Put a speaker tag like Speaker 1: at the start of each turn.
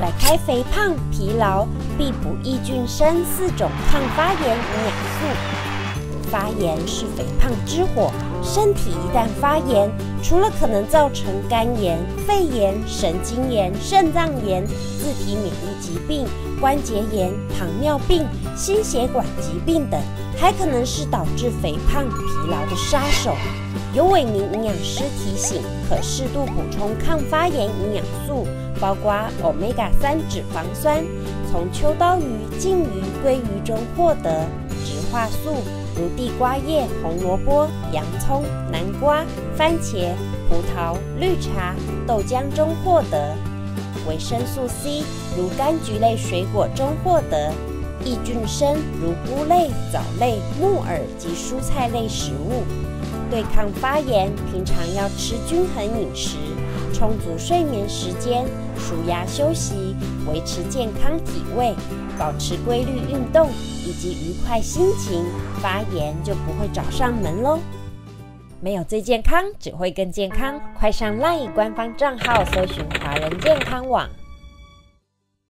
Speaker 1: 甩开肥胖、疲劳，必补益菌生4种抗发炎营养素。发炎是肥胖之火，身体一旦发炎，除了可能造成肝炎、肺炎、神经炎、肾脏炎、自体免疫疾病、关节炎、糖尿病、心血管疾病等，还可能是导致肥胖、疲劳的杀手。有伟明营养师提醒，可适度补充抗发炎营养素，包括 Omega-3 脂肪酸，从秋刀鱼、鲭鱼、鲑鱼中获得；植化素如地瓜叶、红萝卜、洋葱、南瓜、番茄、葡萄、绿茶、豆浆中获得；维生素 C 如柑橘类水果中获得；益菌生如菇类、藻类、木耳及蔬菜类食物。对抗发炎，平常要吃均衡饮食，充足睡眠时间，舒压休息，维持健康体位，保持规律运动以及愉快心情，发炎就不会找上门咯。没有最健康，只会更健康。快上 LINE 官方账号搜寻华人健康网。